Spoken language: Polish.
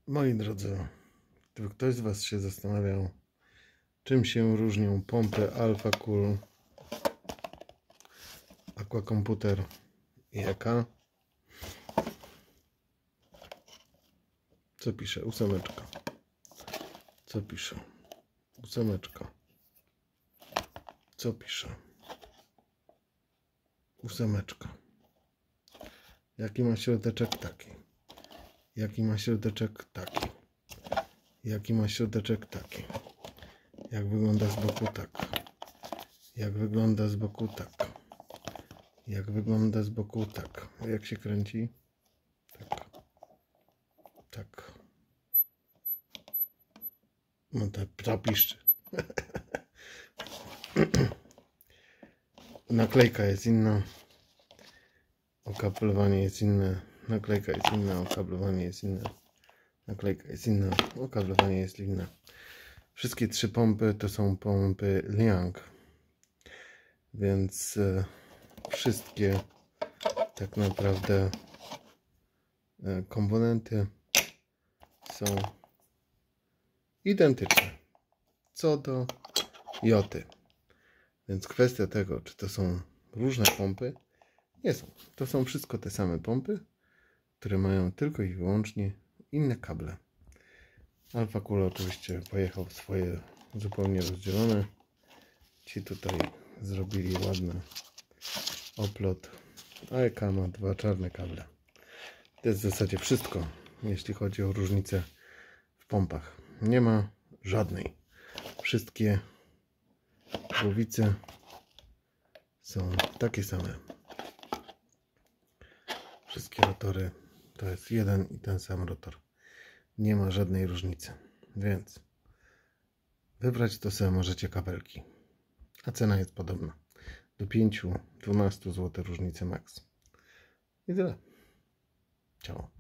Moi drodzy, gdyby ktoś z Was się zastanawiał, czym się różnią pompy Alpha Cool, Aquacomputer i EK, co pisze? Ósemeczka. Co pisze? Ósemeczka. Co pisze? Ósemeczka. Jaki ma środeczek? Taki. Jaki ma środeczek? Taki. Jaki ma środeczek? Taki. Jak wygląda z boku? Tak. Jak wygląda z boku? Tak. Jak wygląda z boku? Tak. A jak się kręci? Tak. Tak. No to piszczy. Naklejka jest inna. Okablowanie jest inne. Naklejka jest inna. Okablowanie jest inne. Naklejka jest inna. Okablowanie jest inne. Wszystkie trzy pompy to są pompy Liang. Więc wszystkie tak naprawdę komponenty są identyczne co do joty. Więc kwestia tego, czy to są różne pompy, nie są. To są wszystko te same pompy, które mają tylko i wyłącznie inne kable. Alpha Cool oczywiście pojechał w swoje zupełnie rozdzielone. Ci tutaj zrobili ładny oplot, a EK ma dwa czarne kable. To jest w zasadzie wszystko, jeśli chodzi o różnice w pompach. Nie ma żadnej. Wszystkie głowice są takie same. Wszystkie rotory to jest jeden i ten sam rotor. Nie ma żadnej różnicy. Więc wybrać to sobie możecie kabelki. A cena jest podobna. Do 5-12 zł różnicy max. I tyle. Ciao.